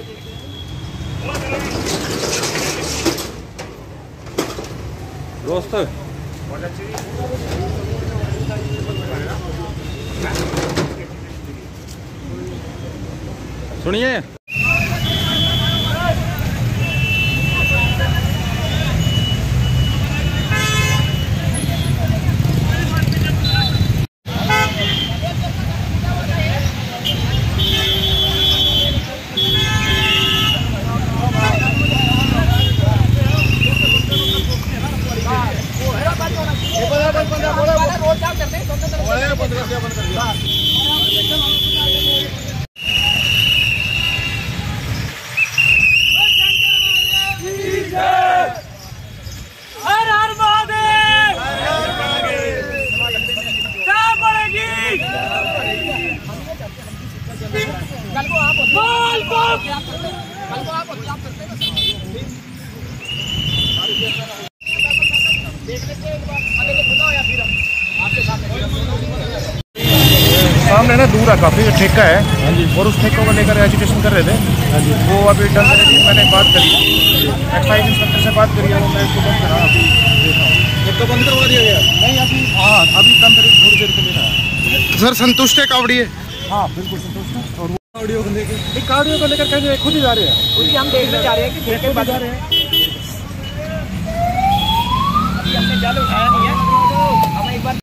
दोस्त सुनिए, सामने ना दूर है काफी ठेका है और उस ठेकों को लेकर एजुकेशन कर रहे थे। वो अभी डन मैंने बात करी, एक्साइज इंस्पेक्टर से बात करी है, वो मैं इसको बंद करा अभी देखा हूँ। तो बंद करवा दिया गया? नहीं अभी, हाँ अभी कम करीब थोड़ी देर के लिए रहा। सर संतुष्ट है कावड़ी है? हाँ बिल्कुल संतुष्ट है। और वो कावड़ियों को लेकर कहीं खुद ही जा रहे हैं, हम देखने जा रहे हैं कि ठेके बजा रहे हैं। अभी हमने जाल उठाया नहीं है।